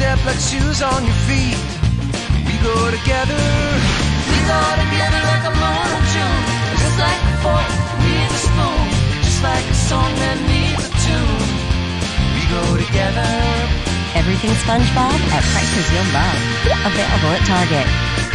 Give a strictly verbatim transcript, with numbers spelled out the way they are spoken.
step like shoes on your feet. We go together. We go together like a moon and June. Just like a fork needs a spoon. Just like a song that needs a tune. We go together. Everything SpongeBob at prices you'll love. Available at Target.